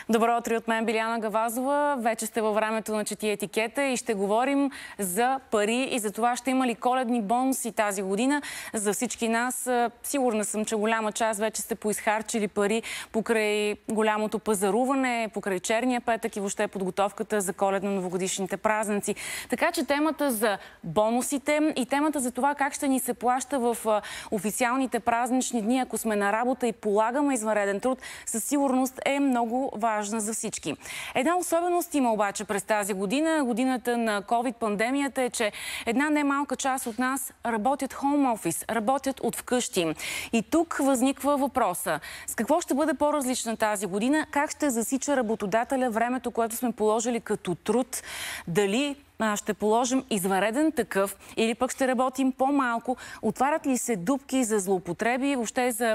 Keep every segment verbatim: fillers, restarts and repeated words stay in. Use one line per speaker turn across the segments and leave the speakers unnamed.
Добро утро от мен, Биляна Гавазова. Вече сте във времето на Чети етикета и ще говорим за пари и за това ще има ли коледни бонуси тази година за всички нас. Сигурна съм, че голяма част вече сте поизхарчили пари покрай голямото пазаруване, покрай черния петък и въобще подготовката за коледно-новогодишните празници. Така че темата за бонусите и темата за това как ще ни се плаща в официалните празнични дни, ако сме на работа и полагаме извънреден труд, със сигурност е много важна за всички. Една особеност има обаче през тази година, годината на ковид-пандемията, е, че една немалка част от нас работят хоум офис, работят от вкъщи. И тук възниква въпроса: с какво ще бъде по-различна тази година? Как ще засича работодателя времето, което сме положили като труд? Дали ще положим извънреден такъв или пък ще работим по-малко? Отварят ли се дупки за злоупотреби, въобще за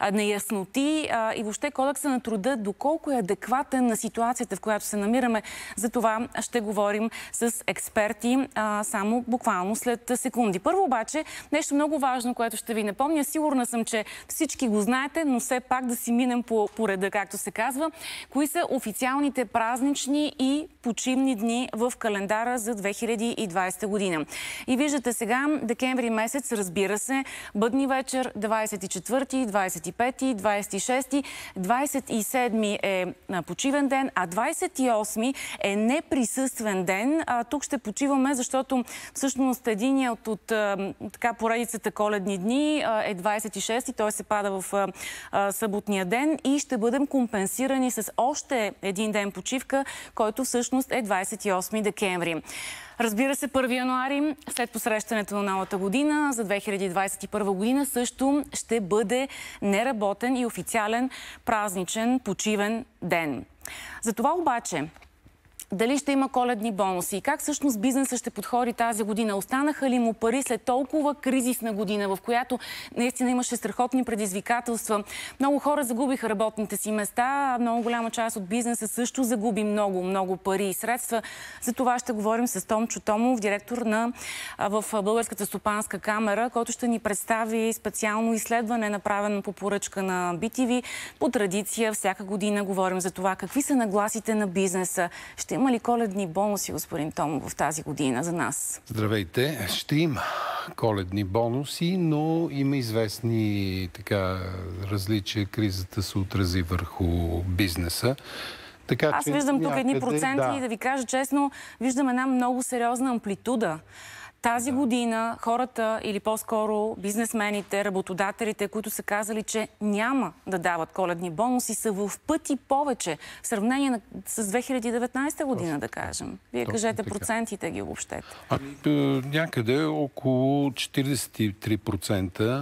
неясноти и въобще кодекса на труда доколко е адекватен на ситуацията, в която се намираме? За това ще говорим с експерти само буквално след секунди. Първо обаче нещо много важно, което ще ви напомня. Сигурна съм, че всички го знаете, но все пак да си минем по, по реда, както се казва. Кои са официалните празнични и почивни дни в календара за две хиляди и двадесета година? И виждате сега, декември месец, разбира се, бъдни вечер, двадесет и четвърти, двадесет и пети, двадесет и шести, двадесет и седми е почивен ден, а двадесет и осми е неприсъствен ден. А, тук ще почиваме, защото всъщност единият от, от така поредицата коледни дни а, е двадесет и шести, той се пада в а, съботния ден и ще бъдем компенсирани с още един ден почивка, който всъщност е двадесет и осми декември. Разбира се, първи януари, след посрещането на новата година, за две хиляди двадесет и първа година също ще бъде неработен и официален празничен почивен ден. За това обаче, дали ще има коледни бонуси и как всъщност бизнеса ще подходи тази година? Останаха ли му пари след толкова кризисна година, в която наистина имаше страхотни предизвикателства? Много хора загубиха работните си места, много голяма част от бизнеса също загуби много, много пари и средства. За това ще говорим с Томчо Томов, директор на, в Българската стопанска камера, който ще ни представи специално изследване, направено по поръчка на би ти ви. По традиция всяка година говорим за това какви са нагласите на бизнеса. Ще има ли коледни бонуси, господин Томов, в тази година за нас?
Здравейте! Ще има коледни бонуси, но има известни така различия. Кризата се отрази върху бизнеса. Така,
Аз
че
виждам тук
някъде,
едни проценти
да.
и да ви кажа честно, виждам една много сериозна амплитуда. Тази да. година хората, или по-скоро бизнесмените, работодателите, които са казали, че няма да дават коледни бонуси, са в пъти повече в сравнение на, с две хиляди и деветнадесета година, Точно. да кажем. Вие Точно кажете така. Процентите ги обобщете. Ами,
някъде около четиридесет и три процента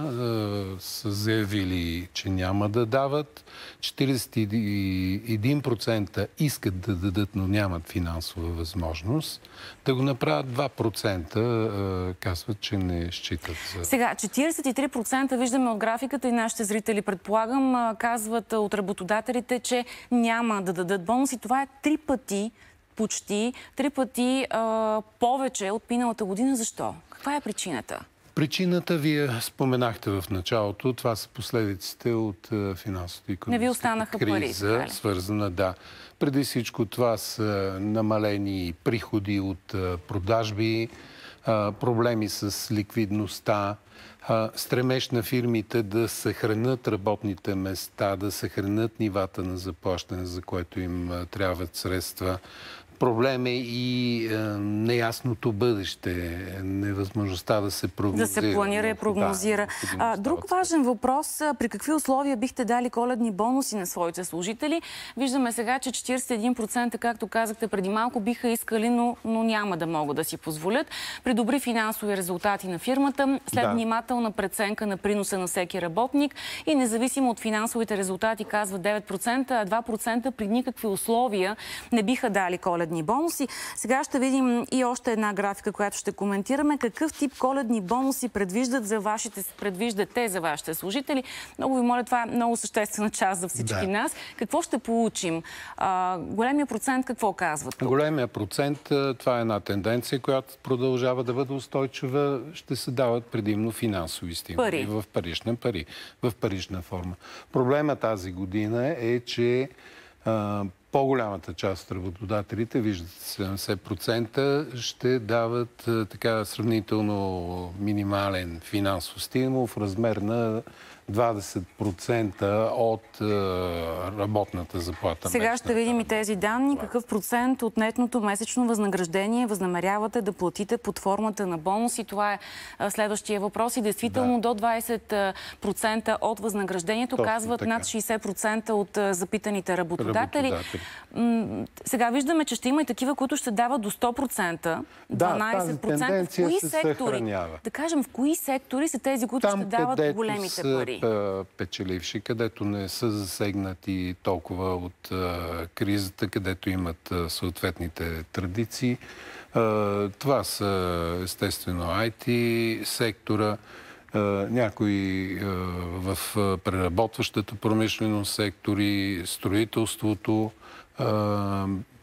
са заявили, че няма да дават. четиридесет и един процента искат да дадат, но нямат финансова възможност. Да го направят два процента казват, че не считат за...
Сега, четиридесет и три процента виждаме от графиката и нашите зрители, предполагам, казват от работодателите, че няма да дадат бонуси. Това е три пъти, почти три пъти а, повече от миналата година. Защо? Каква е причината?
Причината вие споменахте в началото. Това са последиците от финансовата и икономическата криза, пари, свързана, да. Преди всичко това са намалени приходи от продажби, проблеми с ликвидността, стремеж на фирмите да съхранят работните места, да съхранят нивата на заплащане, за което им трябват средства. Проблем е и е, неясното бъдеще, невъзможността да се прогнозира.
Да се планира и прогнозира. Да, а, друг важен въпрос: при какви условия бихте дали коледни бонуси на своите служители? Виждаме сега, че четиридесет и един процента, както казахте преди малко, биха искали, но, но няма да могат да си позволят. При добри финансови резултати на фирмата, след да. внимателна преценка на приноса на всеки работник и независимо от финансовите резултати, казва девет процента, а два процента при никакви условия не биха дали коледни бонуси. Сега ще видим и още една графика, която ще коментираме. Какъв тип коледни бонуси предвиждат за вашите, предвиждате за вашите служители? Много ви моля, това е много съществена част за всички да. нас. Какво ще получим? А, големия процент какво казват?
Големия процент, това е една тенденция, която продължава да бъде устойчива. Ще се дават предимно финансови стимули.
Пари.
В парична пари. В парична форма. Проблема тази година е, че По-голямата част от работодателите, виждате, седемдесет процента ще дават така сравнително минимален финансов стимул в размер на двадесет процента от е, работната заплата.
Сега ще видим и тези данни. Какъв процент от нетното месечно възнаграждение възнамерявате да платите под формата на бонус? И това е следващия въпрос. И действително да. До двадесет процента от възнаграждението, точно казват така. Над шейсет процента от запитаните работодатели. работодатели. Сега виждаме, че ще има и такива, които ще дават до сто процента, дванадесет процента.
Да, тази тенденция се съхранява.
Да кажем, в кои сектори са тези, които
там,
ще дават големите
са
пари?
Печеливши, където не са засегнати толкова от а, кризата, където имат а, съответните традиции. А, това са естествено ай ти сектора, а, някои а, в преработващата промишленост сектори, строителството, а,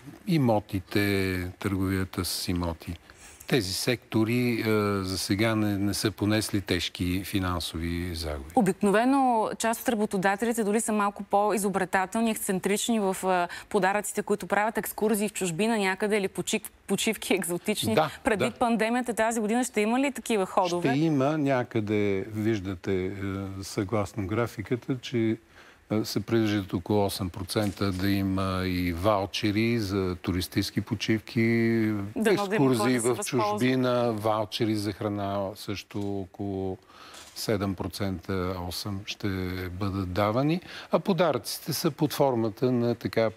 имотите, търговията с имоти. Тези сектори е, за сега не, не са понесли тежки финансови загуби.
Обикновено част от работодателите дори са малко по-изобретателни, ексцентрични в е, подаръците, които правят екскурзии в чужбина някъде или почив, почивки екзотични.
Да,
Преди
да.
пандемията тази година ще има ли такива ходове?
Ще има някъде, виждате, е, съгласно графиката, че се предвиждат около осем процента да има и ваучери за туристически почивки, да, екскурзии да в чужбина, ваучери за храна също около седем процента, осем процента ще бъдат давани, а подаръците са под формата на така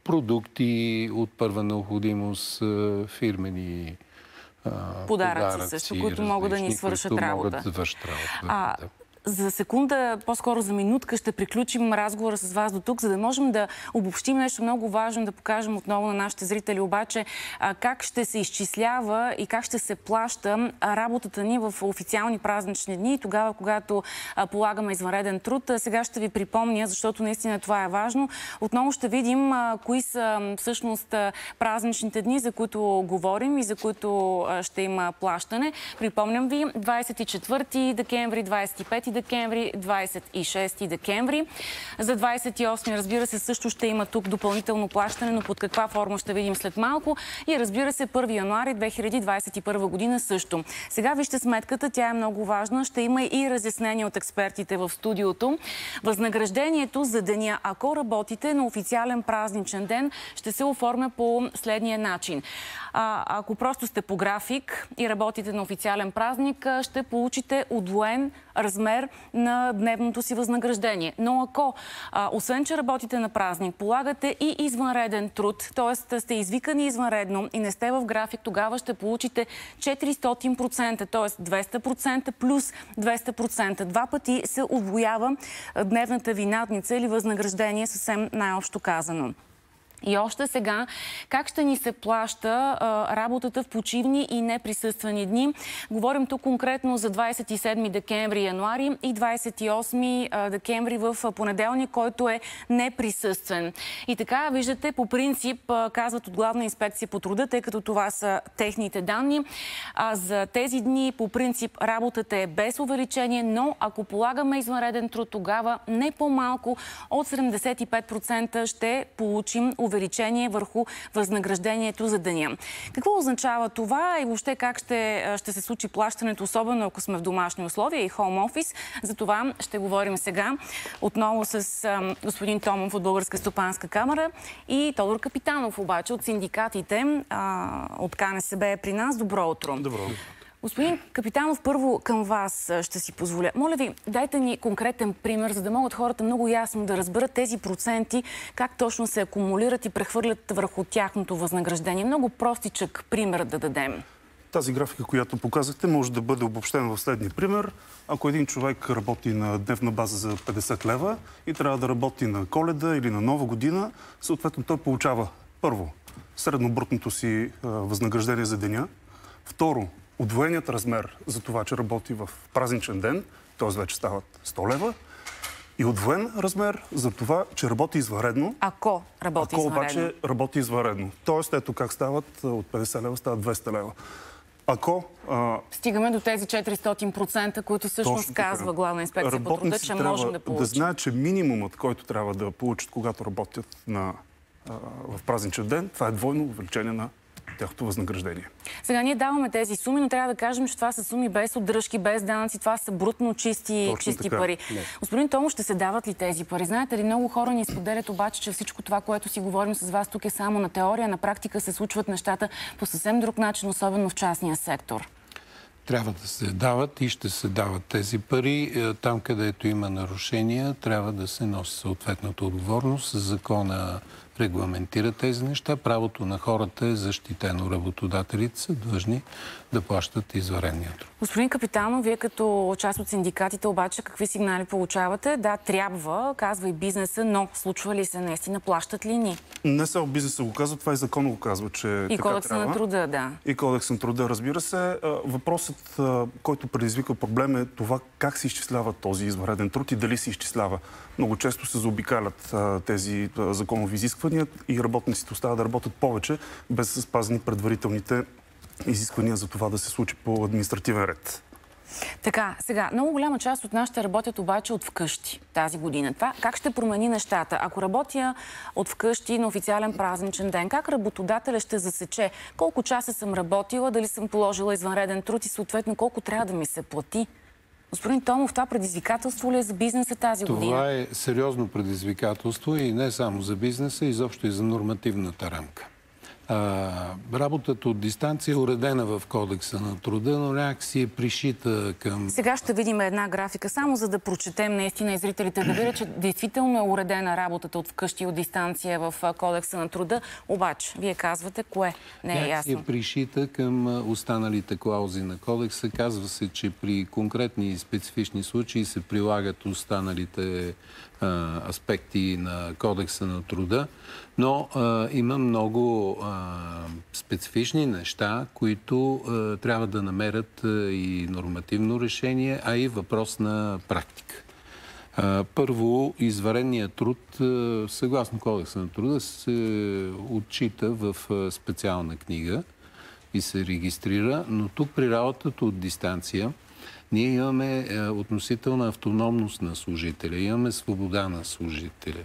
продукти от първа необходимост, фирмени
подаръци, подаръци също, които могат да ни свършат работа.
Могат да вършат работа.
А...
Да.
За секунда, по-скоро за минутка, ще приключим разговора с вас до тук, за да можем да обобщим нещо много важно, да покажем отново на нашите зрители, обаче как ще се изчислява и как ще се плаща работата ни в официални празнични дни, тогава, когато полагаме извънреден труд. Сега ще ви припомня, защото наистина това е важно. Отново ще видим кои са всъщност празничните дни, за които говорим и за които ще има плащане. Припомням ви, двадесет и четвърти декември, двадесет и пети декември, двадесет и шести декември. За двадесет и осми, разбира се, също ще има тук допълнително плащане, но под каква форма ще видим след малко. И разбира се, първи януари две хиляди двадесет и първа година също. Сега вижте сметката, тя е много важна. Ще има и разяснение от експертите в студиото. Възнаграждението за деня, ако работите на официален празничен ден, ще се оформя по следния начин. А, ако просто сте по график и работите на официален празник, ще получите удвоен размер на дневното си възнаграждение. Но ако, а, освен че работите на празник, полагате и извънреден труд, т.е. сте извикани извънредно и не сте в график, тогава ще получите четиристотин процента, т.е. двеста процента плюс двеста процента. Два пъти се удвоява дневната ви надница или възнаграждение, съвсем най-общо казано. И още сега, как ще ни се плаща а, работата в почивни и неприсъствени дни? Говорим тук конкретно за двадесет и седми декември, януари и двадесет и осми декември в понеделник, който е неприсъствен. И така, виждате, по принцип, а, казват от Главна инспекция по труда, тъй като това са техните данни. А за тези дни, по принцип, работата е без увеличение, но ако полагаме извънреден труд, тогава не по-малко от седемдесет и пет процента ще получим увеличение върху възнаграждението за деня. Какво означава това и въобще как ще, ще се случи плащането, особено ако сме в домашни условия и хоум офис? За това ще говорим сега отново с а, господин Томов от Българска стопанска камара и Тодор Капитанов обаче от синдикатите а, от Ка Не Се Бе е при нас. Добро утро!
Добро утро!
Господин Капитанов, първо към вас ще си позволя. Моля ви, дайте ни конкретен пример, за да могат хората много ясно да разберат тези проценти, как точно се акумулират и прехвърлят върху тяхното възнаграждение. Много простичък пример да дадем.
Тази графика, която показахте, може да бъде обобщена в следния пример. Ако един човек работи на дневна база за петдесет лева и трябва да работи на Коледа или на Нова година, съответно той получава първо среднобрутното си възнаграждение за деня, второ удвоеният размер за това, че работи в празничен ден, т.е. вече стават сто лева, и удвоен размер за това, че работи извънредно.
Ако работи
ако
извънредно.
Ако обаче работи извънредно. Тоест, ето как стават от петдесет лева, стават двеста лева. Ако... А...
Стигаме до тези четиристотин процента, които всъщност казва Главна инспекция по труда, че можем да получим.
Да знаят, че минимумът, който трябва да получат, когато работят на в празничен ден, това е двойно увеличение на тяхното възнаграждение.
Сега ние даваме тези суми, но трябва да кажем, че това са суми без отдръжки, без данъци, това са брутно чисти, чисти пари. Не. Господин Томов, ще се дават ли тези пари? Знаете ли, много хора ни споделят обаче, че всичко това, което си говорим с вас тук е само на теория, на практика се случват нещата по съвсем друг начин, особено в частния сектор.
Трябва да се дават и ще се дават тези пари. Там, където има нарушения, трябва да се носи съответната отговорност. Закона регламентира тези неща. Правото на хората е защитено. Работодателите са длъжни да плащат извънредния труд.
Господин Капитанов, вие като част от синдикатите обаче какви сигнали получавате? Да, трябва, казва и бизнеса, но случва ли се наистина? Плащат ли ни?
Не само бизнеса го казва, това и закон го казва, че
и кодекса на труда, да.
И кодекса на труда, разбира се. Въпросът, който предизвика проблем е това как се изчислява този извънреден труд и дали се изчислява. Много често се заобикалят тези законови изисквания и работниците остават да работят повече, без да са спазени предварителните изисквания за това да се случи по административен ред.
Така, сега, много голяма част от нас ще работят обаче от вкъщи тази година. Това как ще промени нещата? Ако работя от вкъщи на официален празничен ден, как работодателя ще засече колко часа съм работила, дали съм положила извънреден труд и съответно колко трябва да ми се плати? Господин Томов, това предизвикателство ли е за бизнеса тази
това
година?
Това е сериозно предизвикателство и не само за бизнеса, изобщо и за нормативната рамка. А, работата от дистанция е уредена в кодекса на труда, но някак си е пришита към...
Сега ще видим една графика, само за да прочетем наистина и зрителите да видят, че действително е уредена работата от вкъщи от дистанция в кодекса на труда. Обаче, вие казвате, кое не е ясно.
Някак си е пришита към останалите клаузи на кодекса. Казва се, че при конкретни и специфични случаи се прилагат останалите а, аспекти на кодекса на труда, но а, има много а, специфични неща, които а, трябва да намерят а, и нормативно решение, а и въпрос на практика. А, първо, извънредният труд, а, съгласно кодекса на труда, се отчита в а, специална книга и се регистрира, но тук при работата от дистанция ние имаме а, относителна автономност на служителя, имаме свобода на служителя.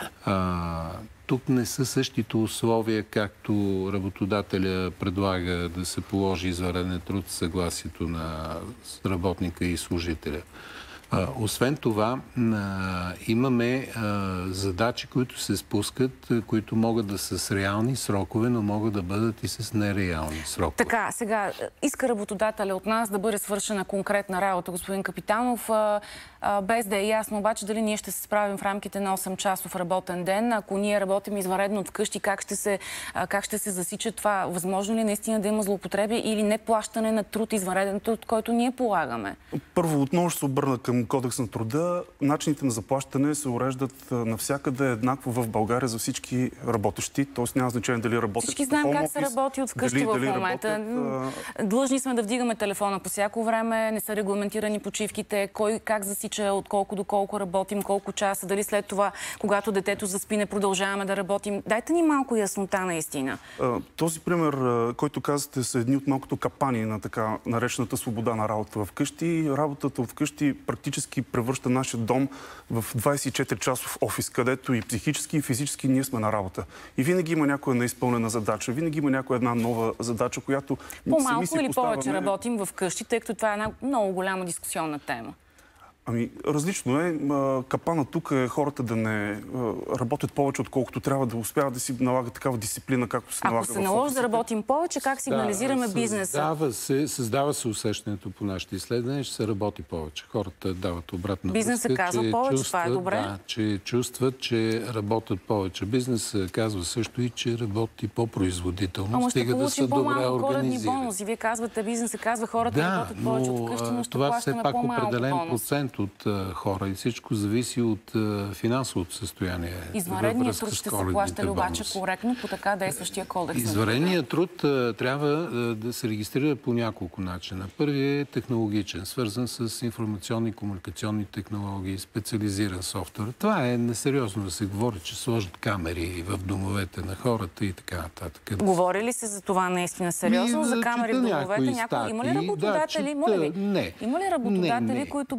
А, тук не са същите условия, както работодателя предлага да се положи извънреден труд в съгласието на работника и служителя. А, освен това, а, имаме а, задачи, които се спускат, които могат да са с реални срокове, но могат да бъдат и с нереални срокове.
Така, сега, иска работодателя от нас да бъде свършена конкретна работа, господин Капитанов, а, а, без да е ясно обаче дали ние ще се справим в рамките на осем часов работен ден. Ако ние работим извънредно от вкъщи, как ще се, а, как ще се засича това? Възможно ли наистина да има злоупотреби или неплащане на труд, извънреден труд, който ние полагаме?
Първо, отново ще се обърна към Кодекс на труда. Начините на заплащане се уреждат навсякъде еднакво в България за всички работещи. Тоест няма значение дали работят.
Всички знаем как се работи от вкъщи в момента. Работят... Длъжни сме да вдигаме телефона по всяко време, не са регламентирани почивките, кой как засича, от колко до колко работим, колко часа, дали след това, когато детето заспи, не продължаваме да работим. Дайте ни малко яснота наистина.
Този пример, който казвате, са едни от малкото капани на така наречената свобода на работа в къщи. Работата от вкъщи практически превръща нашия дом в двайсет и четири часов офис, където и психически, и физически ние сме на работа. И винаги има някоя неизпълнена задача, винаги има някоя една нова задача, която
по-малко или поставяме... повече работим в къщи, тъй като това е една много голяма дискусионна тема.
Ами, различно е. Капана тук е хората да не работят повече, отколкото трябва, да успяват да си налагат такава дисциплина, както се налага в офисите.
Ако се наложи да работим повече, как сигнализираме
да,
бизнеса?
Създава се, създава се усещането по нашите изследвания, че се работи повече. Хората дават обратна
Бизнесът казва
че
повече,
чувстват,
това е добре.
Да, че чувстват, че работят повече. Бизнесът казва също и, че работи по-производително.
Ама ще
стига да са добре организирани.
Бонуси. Вие казвате, бизнесът казва, хората да, работят повече от вкъщи, но ще плащаме по-малко бонус.
Това все пак определен процент от хора и всичко зависи от uh, финансовото състояние.
Извънредният труд ще се плаща ли обаче коректно по така действащия кодекс?
Извънредният труд uh, трябва uh, да се регистрира по няколко начина. Първият е технологичен, свързан с информационни и комуникационни технологии, специализиран софтуер. Това е несериозно да се говори, че сложат камери в домовете на хората и така нататък.
Говори ли се за това наистина сериозно? За камери в домовете? Някой... Има ли работодатели?
Да,
Моля ви.
Не.
Има ли работодатели,
не, не.
които биха сложили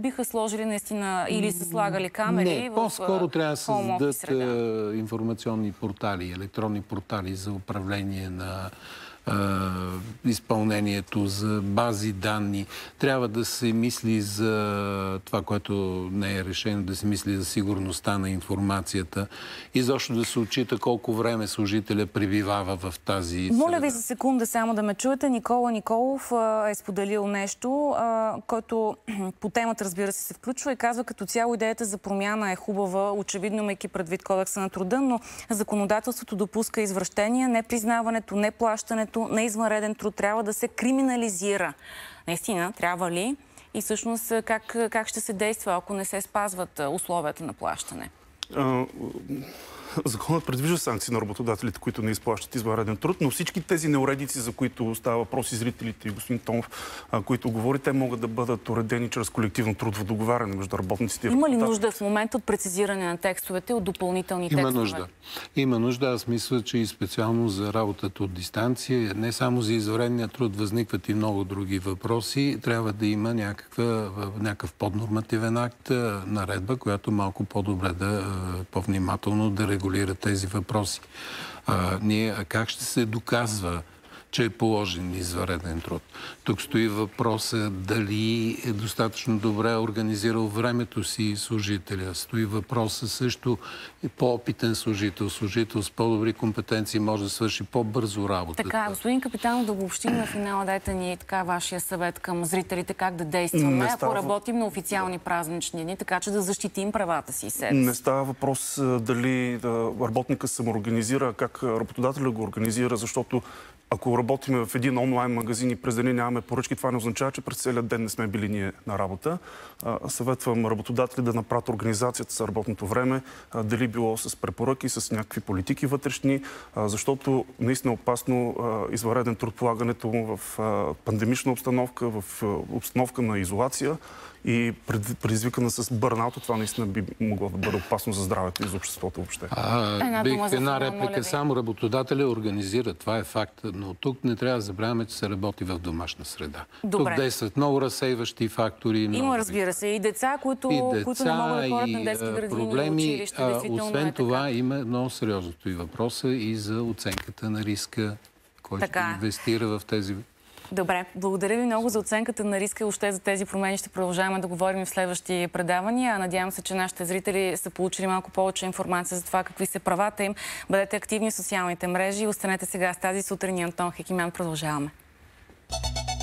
сложили наистина или са слагали камери?
Не, по-скоро трябва да се създадат информационни портали, електронни портали за управление на изпълнението, за бази данни. Трябва да се мисли за това, което не е решено, да се мисли за сигурността на информацията и защо да се отчита колко време служителя пребивава в тази среда.
Моля ви за секунда само да ме чуете. Никола Николов е споделил нещо, който по темата, разбира се, се включва и казва, като цяло идеята за промяна е хубава, очевидно имайки предвид Кодекса на труда, но законодателството допуска извращения, непризнаването, неплащането на извънреден труд трябва да се криминализира. Наистина, трябва ли? И всъщност как, как ще се действа, ако не се спазват условията на плащане?
Законът предвижда санкции на работодателите, които не изплащат извънреден труд, но всички тези неуредици, за които става въпрос и зрителите и господин Томов, които говори, те могат да бъдат уредени чрез колективно трудово договаряне между работниците и
работодателите. Има ли нужда в момента от прецизиране на текстовете, от допълнителни
Има
текстове?
Има нужда. Има нужда. Аз мисля, че и специално за работата от дистанция, не само за извънредния труд, възникват и много други въпроси. Трябва да има някаква, някакъв поднормативен акт, наредба, която малко по-добре да, по-внимателно да регулира тези въпроси. А, ние, а как ще се доказва, че е положен извънреден труд? Тук стои въпроса дали е достатъчно добре организирал времето си служителя. Стои въпроса също по-опитен служител, служител с по-добри компетенции може да свърши по-бързо работата.
Така, господин Капитанов, да обобщим на финала, дайте ни така вашия съвет към зрителите как да действаме, ако става... работим на официални празнични дни, така че да защитим правата си и себе си.
Не става въпрос дали да, работника самоорганизира, как работодателя го организира, защото ако работим в един онлайн магазин и през деня нямаме поръчки, това не означава, че през целият ден не сме били ние на работа. Съветвам работодатели да направят организацията с работното време, дали било с препоръки, с някакви политики вътрешни, защото наистина е опасно извънреден труд, полагането му в пандемична обстановка, в обстановка на изолация и предизвикана с бърнаута, това наистина би могло да бъде опасно за здравето и за обществото въобще.
А, една бих една реплика. Само работодателя организира. Това е факт. Но тук не трябва да забравяме, че се работи в домашна среда.
Добре.
Тук действат много разсейващи фактори.
Има,
много...
разбира се, и деца, които,
и деца,
които не могат да ходят на детски градини
проблеми,
и училища.
Освен
е
това,
така.
има много сериозното и въпроса и за оценката на риска, който ще инвестира в тези...
Добре, благодаря ви много за оценката на риска и още за тези промени. Ще продължаваме да говорим в следващи предавания. Надявам се, че нашите зрители са получили малко повече информация за това какви са правата им. Бъдете активни в социалните мрежи и останете сега с тази сутрин. Антон Хекимян. Продължаваме.